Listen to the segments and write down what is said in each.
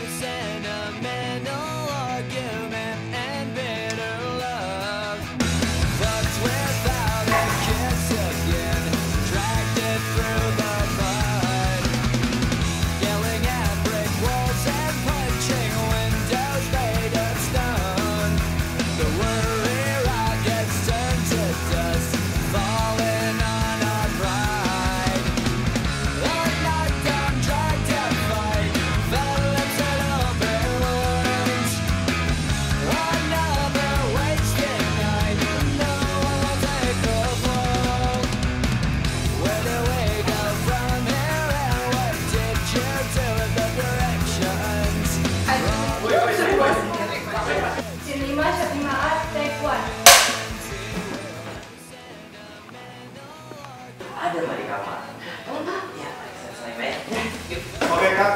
Ada Mbak di kamar. Ya, saya bayar. Oke Kak.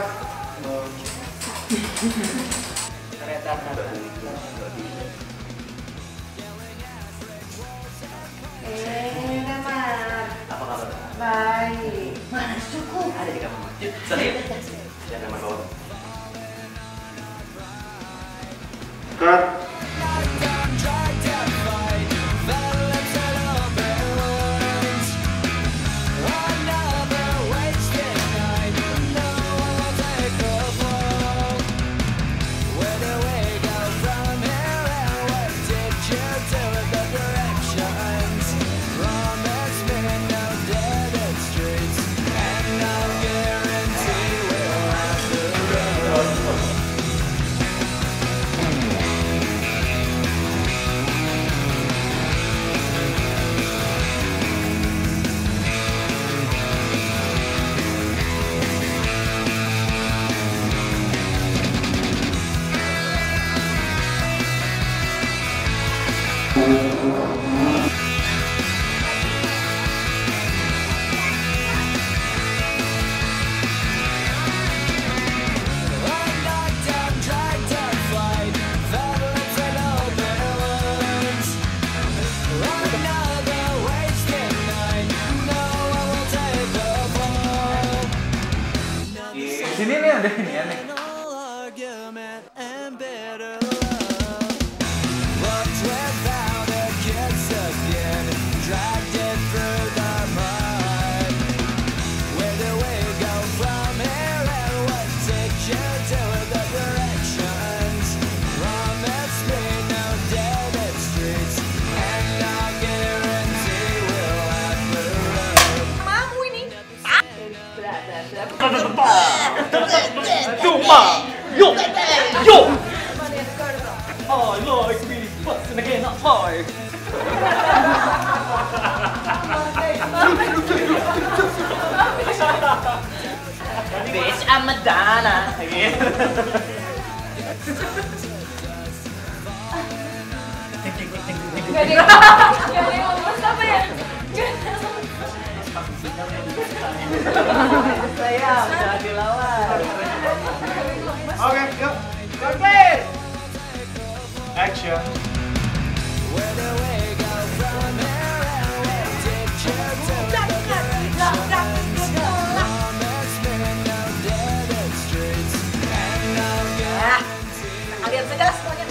Ternyata Damar. apa kabar? Baik. Mana cukup? Ada di kamar. Yuk, sana yuk. Ya, Damar bawa. Kak. Sini nih ada ini ya nih. Cuma, yo, yo. I like me, but then again I like. Bitch, I'm Madonna. Gak ada ngomong apa ya? Saya udah dilawan. Oke, yuk. Gunplay. Action. Kalian saja semuanya.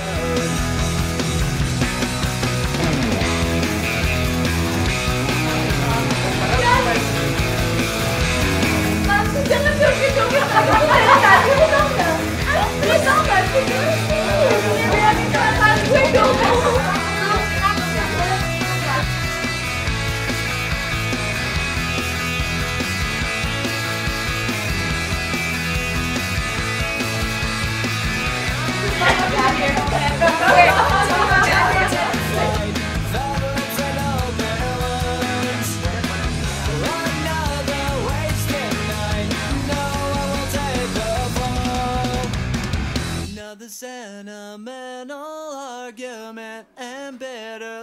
Langsung jangan joget-joget. Tadi lu tau gak? Lu tau gak sih? Biar dikatakan gue dong. Sentimental argument and bitter